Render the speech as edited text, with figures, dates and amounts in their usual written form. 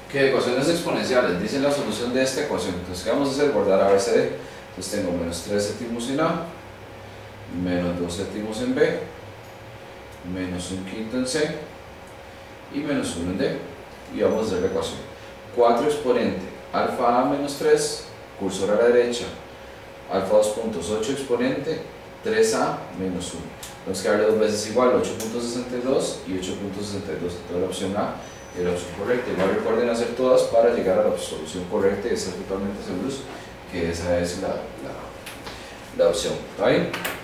que ecuaciones exponenciales dicen la solución de esta ecuación. Entonces, ¿qué vamos a hacer? Guardar ABCD. Entonces tengo menos 3 séptimos en A, menos 2 séptimos en B, menos 1 quinto en C y menos 1 en D. Y vamos a hacer la ecuación. 4 exponente alfa A menos 3, cursor a la derecha, alfa 2 puntos 8 exponente 3A menos 1. Vamos a darle dos veces igual, 8.62 y 8.62. Entonces la opción A es la opción correcta. Igual recuerden hacer todas para llegar a la solución correcta y estar totalmente seguros que esa es la opción. ¿Está bien?